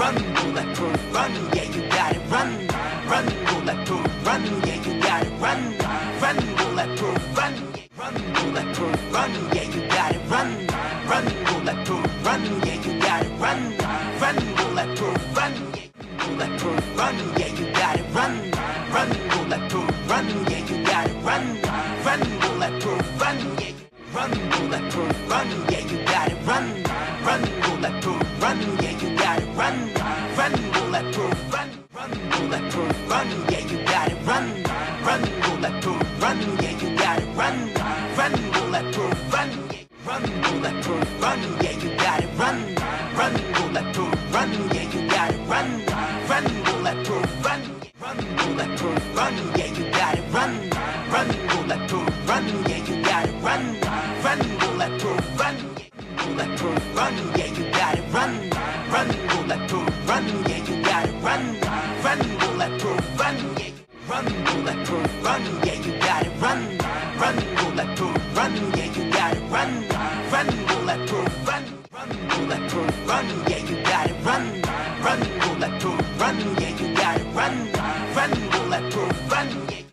run, bulletproof, run, yeah, you gotta run, run, bulletproof, run, yeah, you gotta run, run, bulletproof, run, run, bulletproof, run, yeah, you gotta run, run, bulletproof, run, yeah, you gotta run, run, bulletproof, run, bulletproof, run, yeah, you gotta run, run, bulletproof, run, yeah, you gotta run, run, bulletproof, run, yeah. Run, bulletproof, run, yeah, you gotta run, run, bulletproof, run, yeah, you gotta run, run, bulletproof, run, run, bulletproof, run, yeah, you gotta run, run, bulletproof, run, yeah, you gotta run, run, bulletproof, run, run, bulletproof, run, yeah, you gotta run, run, bulletproof, run, yeah, you gotta run, run, bulletproof, run, run, bulletproof, run, yeah, you gotta run, run, bulletproof, run, yeah, you gotta run, run, bulletproof, run, bulletproof, run, yeah, you gotta run, run, bulletproof, run, yeah, you gotta run, run, bulletproof, run, run, bulletproof, run, yeah, you gotta run, run, bulletproof, run, yeah, you gotta run, run, bulletproof, run, run, bulletproof, run, yeah, you gotta run, run, bulletproof, run, yeah, you gotta run, run, bulletproof, run.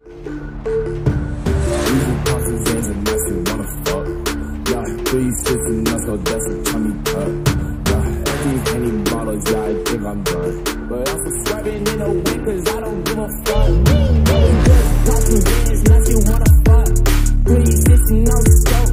So that's a tummy tuck. Empty Henny bottles, yeah, I think I'm done. But I'm subscribing in a way, cause I don't give a fuck. Just watching bands, now she wanna fuck. Pretty sis and no scope.